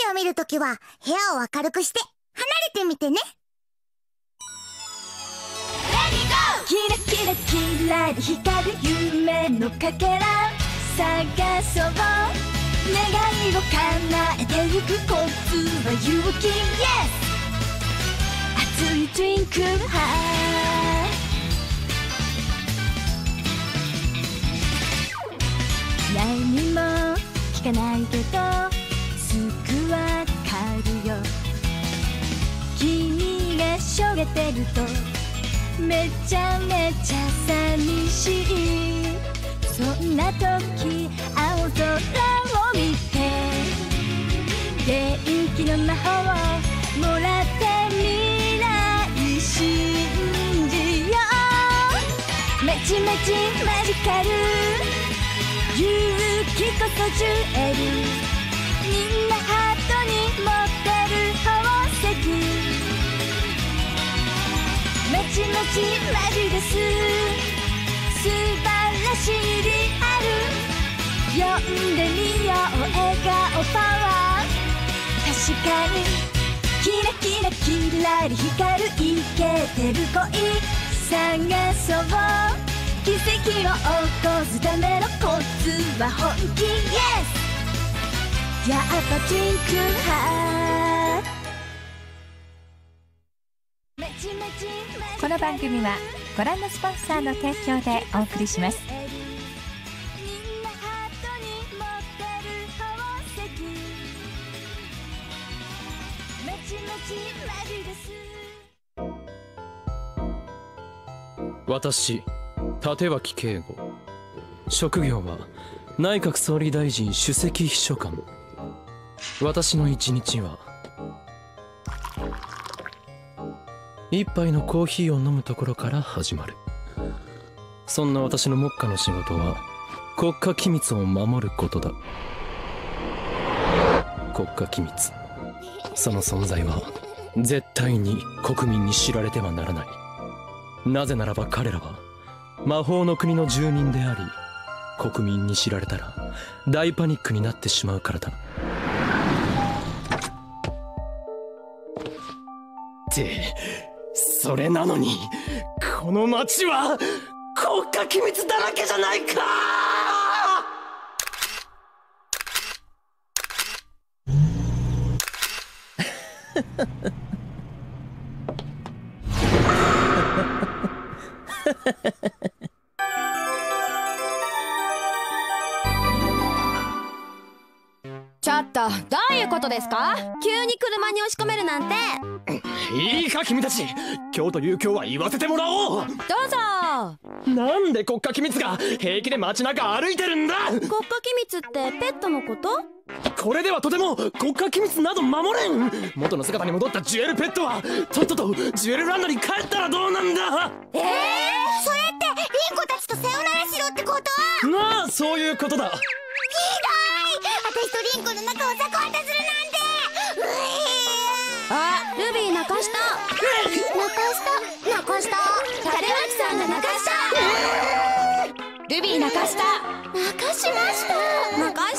を見るときは部屋を明るくして離れてみてね。 キラキラキラリ光る夢のかけら探そう、願いを叶えてゆくコツは勇気 Yes 熱いトゥインクルハイ何も聞かないけどすぐわかるよ。君がしょげてるとめちゃめちゃ寂しい。そんな時青空を見て元気の魔法をもらって未来信じよう。めちめちマジカル勇気こそジュエル。みんなハートに持ってる宝石。めちめちマジです。素晴らしいリアル。呼んでみよう笑顔パワー。確かにキラキラキラリ光るイケてる恋探そう。奇跡を起こすためのコツは本気 Yes やっぱトゥインクルハー。 この番組はご覧のスポンサーの提供でお送りします。 私、立脇慶吾。職業は内閣総理大臣首席秘書官。私の一日は一杯のコーヒーを飲むところから始まる。そんな私の目下の仕事は国家機密を守ることだ。国家機密、その存在は絶対に国民に知られてはならない。なぜならば彼らは魔法の国の住人であり、国民に知られたら大パニックになってしまうからだ。ってそれなのにこの町は国家機密だらけじゃないか。 ちょっとどういうことですか？急に車に押し込めるなんて。 いいか君たち、今日という今日は言わせてもらおう。 どうぞ。 なんで国家機密が平気で街中歩いてるんだ。 国家機密ってペットのこと？ これではとても国家機密など守れん。元の姿に戻ったジュエルペットはとっととジュエルランドに帰ったらどうなんだ。 それってリンコたちとさよならしろってこと？ なあ、そういうことだ。 ひどい。私とリンコの仲を裂こうとするなんて。 あ、ルビー泣かした。 泣かした垂脇さんが泣かした。ルビー泣かした。 泣かしました。 泣かした。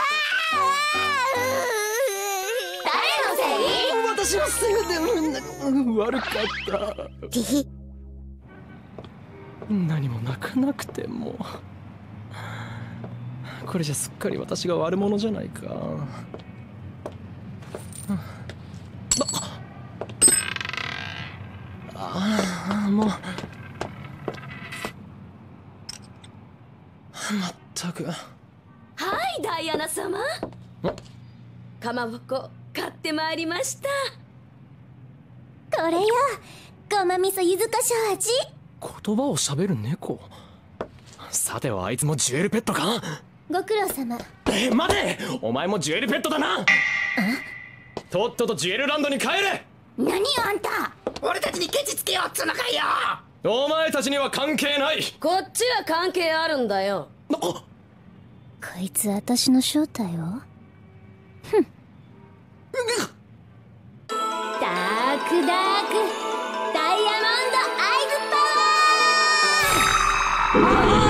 誰のせい？ 私のせいでみんな悪かった。何も泣かなくても。これじゃすっかり私が悪者じゃないか。もうまったく。 はいダイアナ様、かまぼこ買ってまいりました。 これよ、ごま味噌柚子胡椒味。 言葉をしゃべる猫。さてはあいつもジュエルペットか。 ご苦労様。 待て、お前もジュエルペットだな。とっととジュエルランドに帰れ。 何よあんた。 俺たちにケチつけようっつうのかよ。 お前たちには関係ない。 こっちは関係あるんだよ。 こいつ私の正体を。ふん。ダークダークダイヤモンドアイズパワー。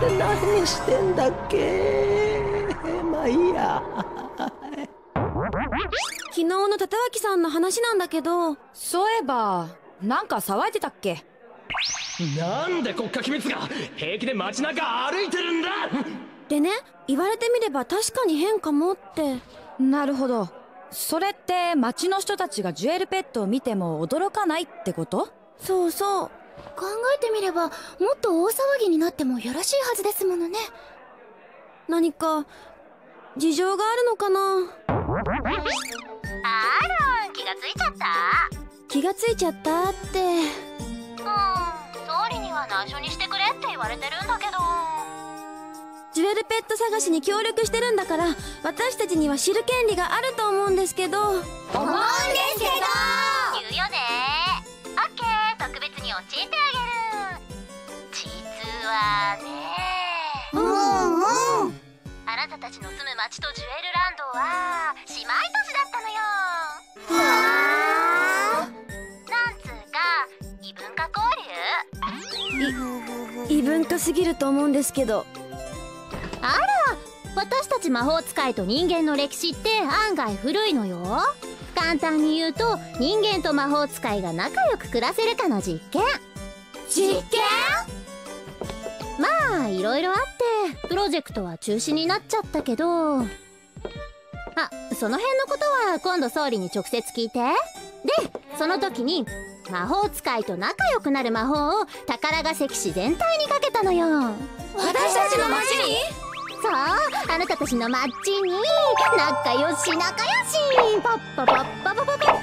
で何してんだっけ。まあいいや。 昨日の立脇さんの話なんだけど。 そういえばなんか騒いでたっけ。 なんで国家機密が平気で街中歩いてるんだ。 でね、言われてみれば確かに変かもって。 なるほど。それって街の人たちがジュエルペットを見ても驚かないってこと？ そうそう。考えてみればもっと大騒ぎになってもよろしいはずですものね。 何か事情があるのかな。 あら、気がついちゃった？ 気がついちゃったって。 総理には内緒にしてくれって言われてるんだけど。 ジュエルペット探しに協力してるんだから、私たちには知る権利があると思うんですけど。 思うんですけど言うよね。オッケー、特別に教えてあげる。実はね、あなたたちの住む町とジュエルランドは姉妹都市だったのよ。なんつうか異文化交流？ 異文化すぎると思うんですけど。 あら、私たち魔法使いと人間の歴史って案外古いのよ。簡単に言うと、人間と魔法使いが仲良く暮らせるかの実験。 実験？ まあいろいろあってプロジェクトは中止になっちゃったけど、あ、その辺のことは今度総理に直接聞いて。で、その時に魔法使いと仲良くなる魔法を宝ヶ関市全体にかけたのよ。 私たちの町に？ そう、あなたたちの町に仲良し仲良し。パッパパッパパパパッパー。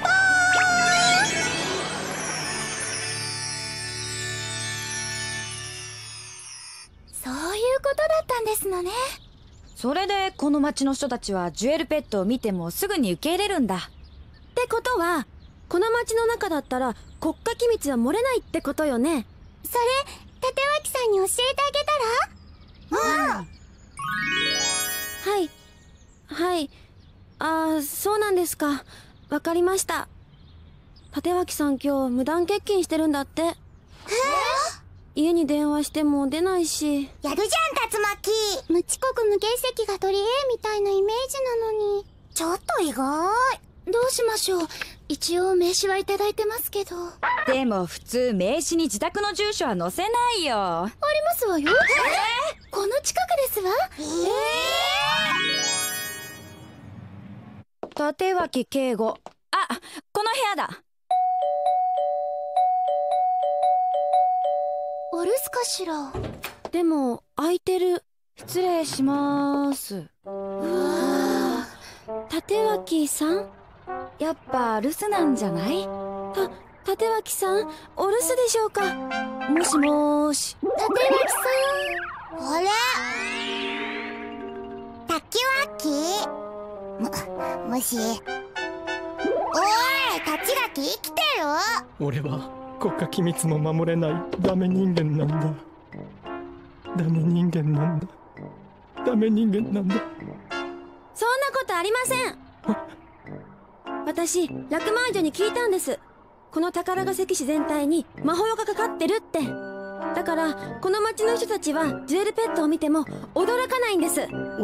そういうことだったんですのね。 それでこの町の人たちはジュエルペットを見てもすぐに受け入れるんだ。 ってことは、この町の中だったら国家機密は漏れないってことよね。 それ、立脇さんに教えてあげたら？ はいはい。ああ、そうなんですか。わかりました。立脇さん今日無断欠勤してるんだって。家に電話しても出ないし。 やるじゃん、竜巻。無遅刻無欠席が取り柄みたいなイメージなのに。ちょっと意外。どうしましょう。一応名刺はいただいてますけど。 でも普通名刺に自宅の住所は載せないよ。 ありますわよ。この近くですわ。 立脇敬吾。あ、この部屋だ。 お留守かしら。 でも空いてる。 失礼します。 立脇さん？ やっぱ留守なんじゃない？ 立脇さん、お留守でしょうか？もしもーし。 立脇さん。あれ？立脇？もし。おい、立脇生きてる？ 俺は国家機密も守れないダメ人間なんだ。ダメ人間なんだ。ダメ人間なんだ。 そんなことありません。私、ラクマージュに聞いたんです。この宝ヶ関市全体に魔法がかかってるって。だからこの町の人たちはジュエルペットを見ても驚かないんです。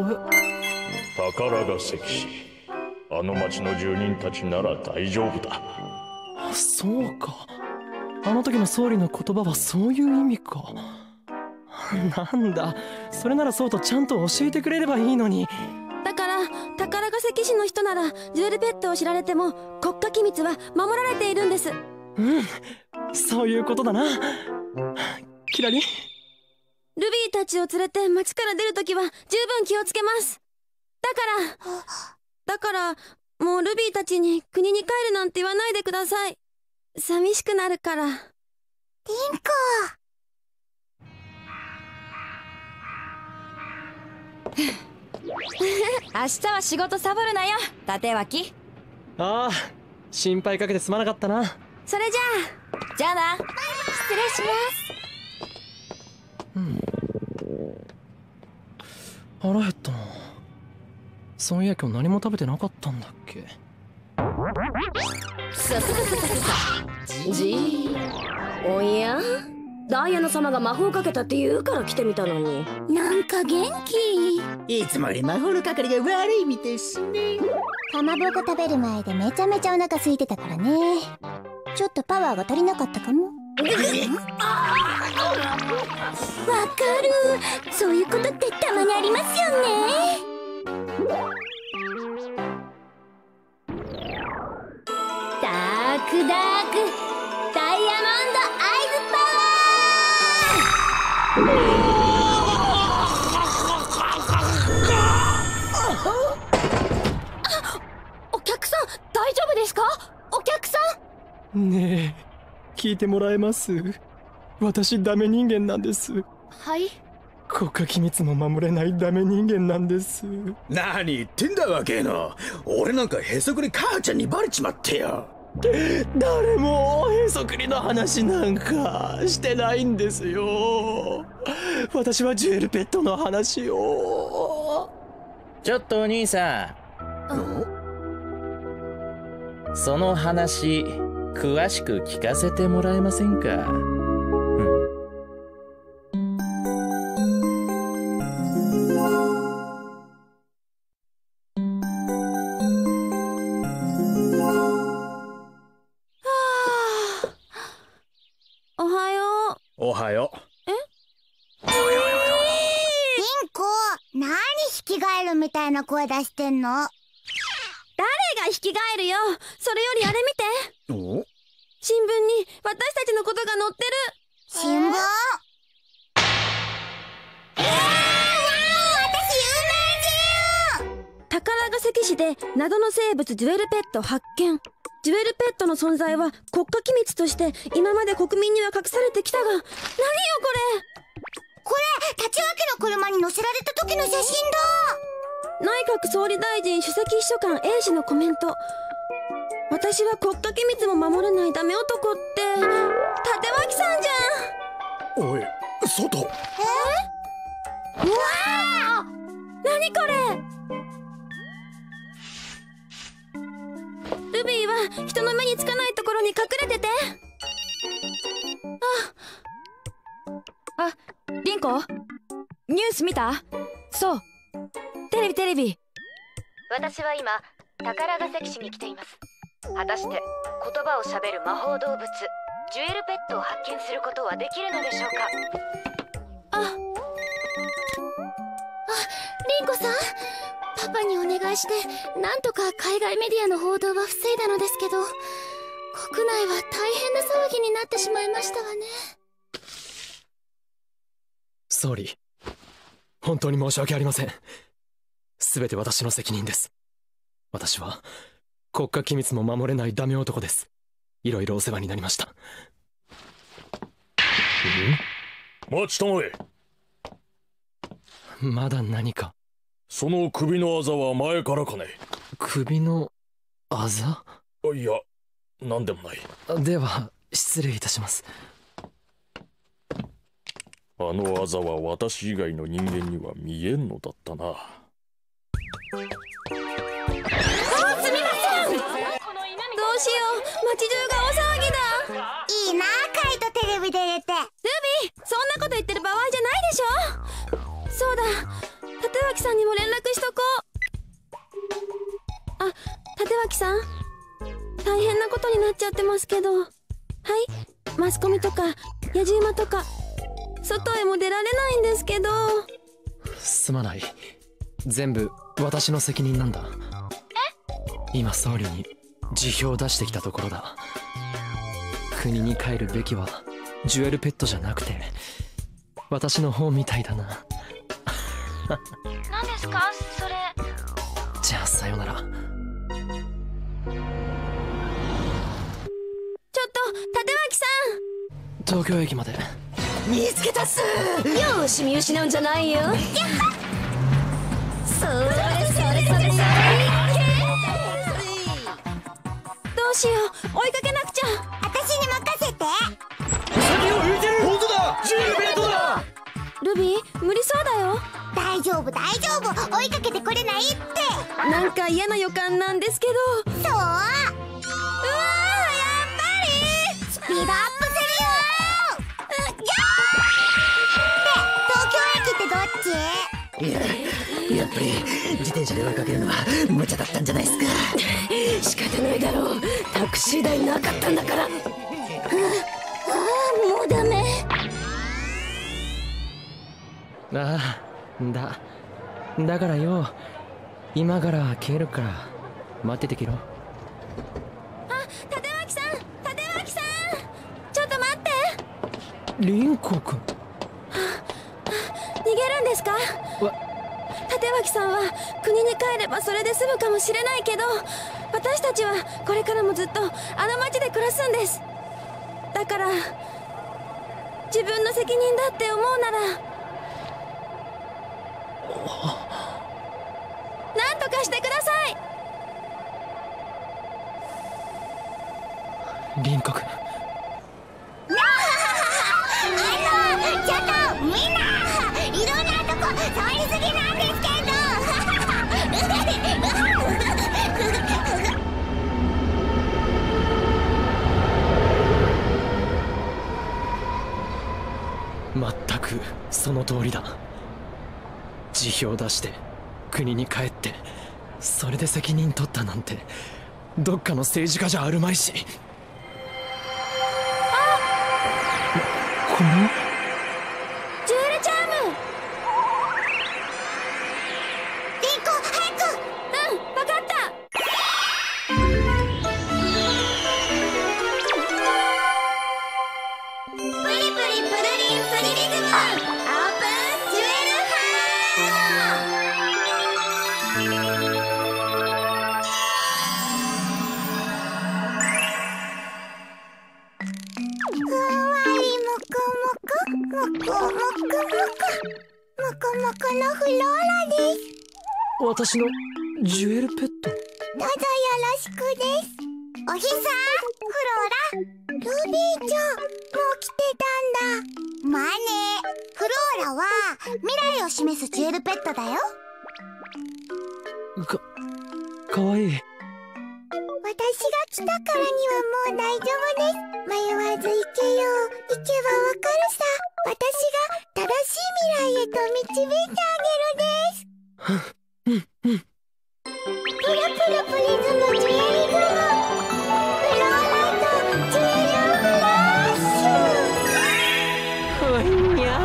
宝ヶ関市、あの町の住人たちなら大丈夫だ。 そうか、あの時の総理の言葉はそういう意味か。なんだ、それならそうとちゃんと教えてくれればいいのに。 だから宝ヶ関市の人ならジュエルペットを知られても国家機密は守られているんです。 そういうことだな。キラリン、 ルビーたちを連れて町から出るときは十分気をつけます。だからもうルビーたちに国に帰るなんて言わないでください。寂しくなるから。 リンコ。 明日は仕事サボるなよ、立脇。 ああ、心配かけてすまなかったな。 それじゃあ。 じゃあな。 失礼します。 腹減ったな。そういや今日何も食べてなかったんだっけ。 おや、 ダイアナ様が魔法かけたって言うから来てみたのに。 なんか元気。 いつもより魔法の係が悪いみたいですね。 かまぼこ食べる前でめちゃめちゃお腹空いてたからね。ちょっとパワーが足りなかったかも。わかる。そういうことってたまにありますよね。ダークダークダイヤモンドアイズパワー。お客さん大丈夫ですか？お客さん。 ねえ、聞いてもらえます？私ダメ人間なんです。 はい。 国家機密も守れないダメ人間なんです。 何言ってんだわけの。俺なんかへそくり母ちゃんにバレちまってよ。 誰もへそくりの話なんかしてないんですよ。私はジュエルペットの話を。 ちょっとお兄さん、その話詳しく聞かせてもらえませんか？ おはよう。 リンコ、何ヒキガエルみたいな声出してんの？ 誰がヒキガエルよ。それよりあれ見て。 お？ 新聞に私たちのことが載ってる。 新聞？私有名人！ 宝ヶ関市で謎の生物ジュエルペット発見。ジュエルペットの存在は国家機密として今まで国民には隠されてきたが、何よこれ。 これ立脇の車に乗せられた時の写真だ。 内閣総理大臣首席秘書官 A 氏のコメント。私は国家機密も守れないダメ男って立脇さんじゃん。 おい、外。 うわあ、何これ。ルビーは人の目につかないところに隠れてて。 あ、リンコ、ニュース見た？そう、テレビ。 私は今宝ヶ関市に来ています。果たして言葉をしゃべる魔法動物ジュエルペットを発見することはできるのでしょうか？ リンコさん、パパにお願いしてなんとか海外メディアの報道は防いだのですけど、国内は大変な騒ぎになってしまいましたわね。 総理、本当に申し訳ありません。すべて私の責任です。私は国家機密も守れないダメ男です。いろいろお世話になりました。 待ちたまえ。 まだ何か？ その首のあざは前からかね？ 首のあざ？ いや、なんでもない。 では失礼いたします。 あのあざは私以外の人間には見えんのだったな。 すみません。どうしよう、街中が大騒ぎだ。 いいな、カイトテレビ出れて。 ルビー、そんなこと言ってる場合じゃないでしょ。そうだ、立脇さんにも連絡しとこう。あ、立脇さん、大変なことになっちゃってますけど。はい、マスコミとか野じ馬とか外へも出られないんですけど。 すまない、全部私の責任なんだ。今総理に辞表を出してきたところだ。国に帰るべきはジュエルペットじゃなくて私の方みたいだな。 何ですかそれ？ じゃあさよなら。 ちょっと立脇さん、 東京駅まで。 見つけたっす。 よし、見失うんじゃないよ。それどうしよう、追いかけなくちゃ。 私に任せて。 先を浮いてる。本当だ、ジュエルペットだ。 ルビー、無理そうだよ。 大丈夫大丈夫、追いかけてこれないって。 なんか嫌な予感なんですけど。 そう、うわー、やっぱりスピードアップするよ。 ぱり自転車で追いかけるのは無茶だったんじゃないですか。 仕方ないだろう、タクシー代なかったんだから。もうダメ。 だからよ、今から消えるから待っててきろ。 立脇さん、ちょっと待って。 凛子くん、 逃げるんですか？立脇さんは国に帰ればそれで済むかもしれないけど、私たちはこれからもずっとあの町で暮らすんです。だから自分の責任だって思うならなんとかしてください。 凛子くん、 ちょっとみんないろんなとこ触りすぎなんですけど。 まったくその通りだ。辞表を出して国に帰ってそれで責任取ったなんてどっかの政治家じゃあるまいし。このジュエルチャーム。 リンコ早く。 分かった。 プリプリプルリンプリリズムオープンジュエルハー。ふんわりもこもこもこもこもこもこもこのフローラです。 私のジュエルペット。 どうぞよろしくです。おひさ、フローラ、ルビーちゃん、もう来てたんだ。まあね、フローラは未来を示すジュエルペットだよ。 かわいい。 私が来たからにはもう大丈夫です。迷わず行けよ。行けばわかるさ。私が正しい未来へと導いてあげるです。プルプルプリズムジュエリズム。フローラとジュエルフラッシュ。 にゃ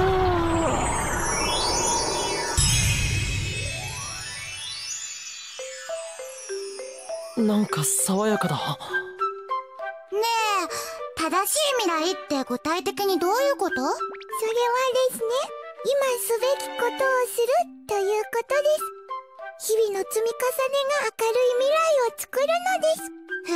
ー。なんか爽やかだ。 ねえ、正しい未来って具体的にどういうこと？それはですね、今すべきことをするということです。日々の積み重ねが明るい未来を作るのです。へえ。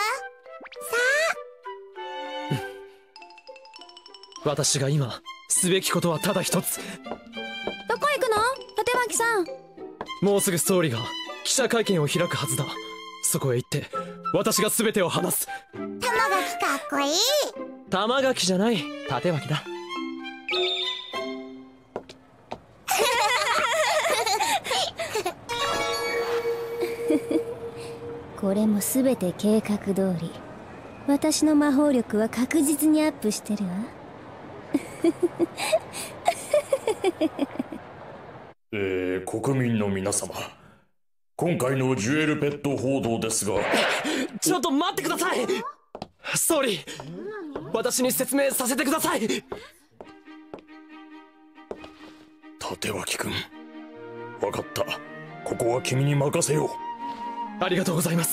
さ私が今すべきことはただ一つ。 どこ行くの？立脇さん。 もうすぐ総理が記者会見を開くはずだ。そこへ行って私が全てを話す。 玉垣かっこいい。 玉垣じゃない、立脇だ。 これもすべて計画通り。私の魔法力は確実にアップしてるわ。 国民の皆様、今回のジュエルペット報道ですが。 ちょっと待ってください。総理、私に説明させてください。 立脇君、分かった。ここは君に任せよう。 ありがとうございます。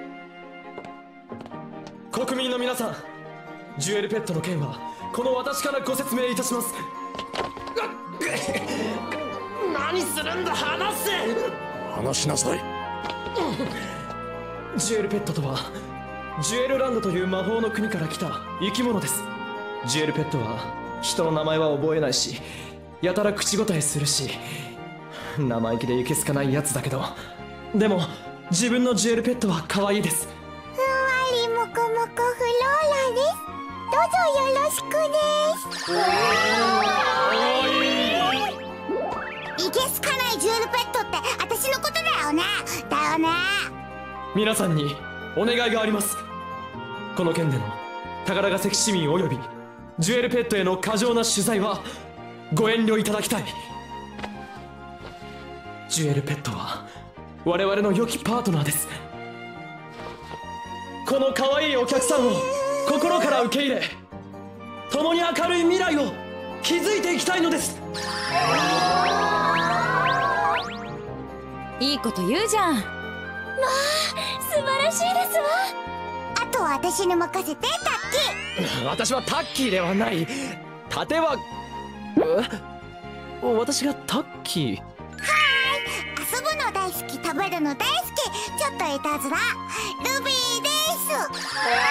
国民の皆さん、ジュエルペットの件はこの私からご説明いたします。何するんだ、話せ。 話しなさい。 ジュエルペットとはジュエルランドという魔法の国から来た生き物です。ジュエルペットは人の名前は覚えないし、やたら口答えするし、生意気でいけすかないやつだけど、でも自分のジュエルペットは可愛いです。 ふんわりもこもこフローラです。どうぞよろしくです。いけすかないジュエルペットって私のことだよね。だよね。 皆さんにお願いがあります。この件での宝ヶ関市民およびジュエルペットへの過剰な取材はご遠慮いただきたい。 ジュエルペットは我々の良きパートナーです。この可愛いお客さんを心から受け入れ、共に明るい未来を築いていきたいのです。 いいこと言うじゃん。 まあ素晴らしいですわ。あとは私に任せて、タッキー。 私はタッキーではない。盾は私がタッキー。 はーい、遊ぶの大好き、食べるの大好き、ちょっといたずらルビーです。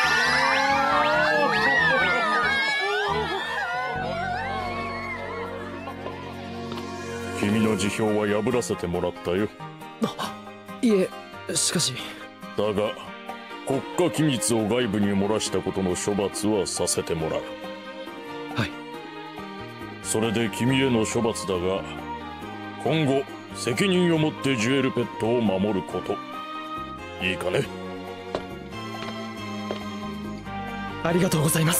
君の辞表は破らせてもらったよ。 いえ、しかし。 だが国家機密を外部に漏らしたことの処罰はさせてもらう。 はい。 それで君への処罰だが、今後責任を持ってジュエルペットを守ること、いいかね。 ありがとうございます。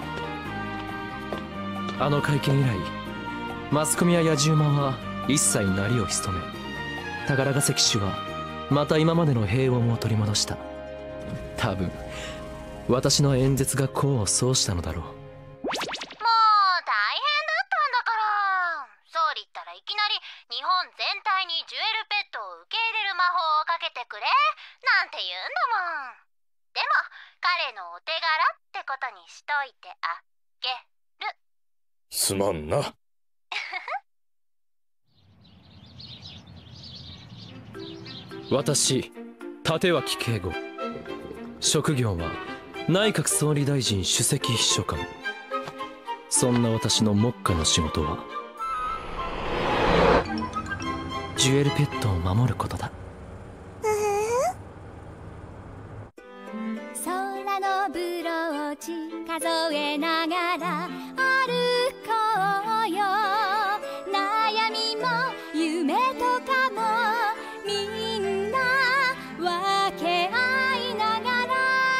あの会見以来、マスコミや野獣馬は一切鳴りを潜め、宝ヶ関氏はまた今までの平穏を取り戻した。多分私の演説が功を奏したのだろう。 もう大変だったんだから。総理ったらいきなり日本全体にジュエルペットを受け入れる魔法をかけてくれなんて言うんだもん。でも彼のお手柄ってことにしといてあげる。 すまんな。 私、立脇慶吾。職業は内閣総理大臣首席秘書官。そんな私の目下の仕事はジュエルペットを守ることだ。 空のブローチ数えながら歩こうよ。悩みも夢とかもみんな分け合いながら、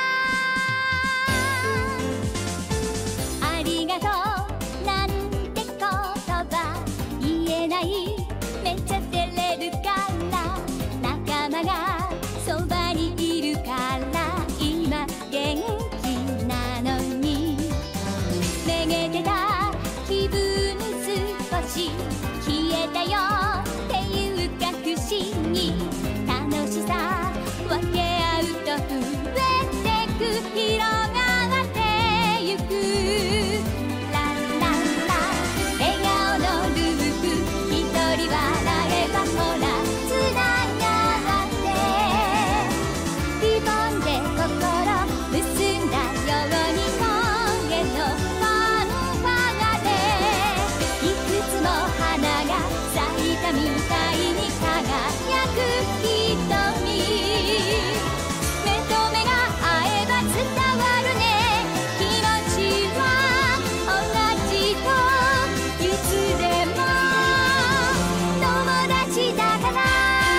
ありがとうなんて言葉言えない、めっちゃ照れるから仲間がそばにいるから今元気なのに、めげてた気分少し消えたよっていうか不思議、楽しさ分け合うと増えてく、広がってゆく。ランランラン笑顔のループ、一人笑えばほらつながって、リボンで心結んだように声のファンファガで、いくつも花が咲いたみたいに輝く瞳、目と目が合えば伝わるね、気持ちは同じといつでも友達だから。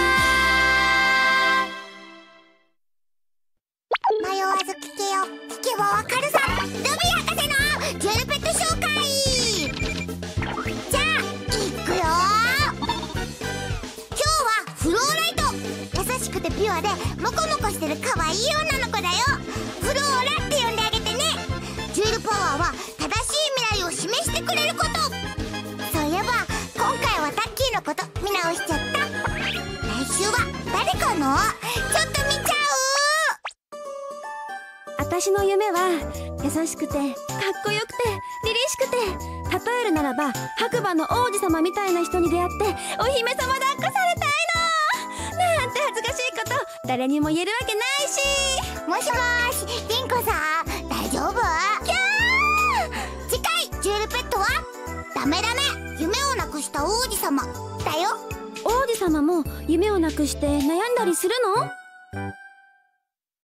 迷わず聞けよ、聞けばわかるさ。ルビー博士のジュエルペット紹介。じゃあいくよ。今日はフローライト。優しくてピュアでモコモコしてる可愛い女の子だよ。フローラって呼んであげてね。ジュエルパワーは正しい未来を示してくれること。そういえば今回はタッキーのこと見直しちゃった。来週は誰かのちょっと見ちゃう。私の夢は優しくてかっこよくて凛々しくて、例えるならば白馬の王子様みたいな人に出会ってお姫様抱っこされたいの。なんて恥ずかしいこと誰にも言えるわけないし。もしもーし、リンコさん大丈夫？キャー。次回ジュエルペットはダメダメ夢をなくした王子様だよ。王子様も夢をなくして悩んだりするの？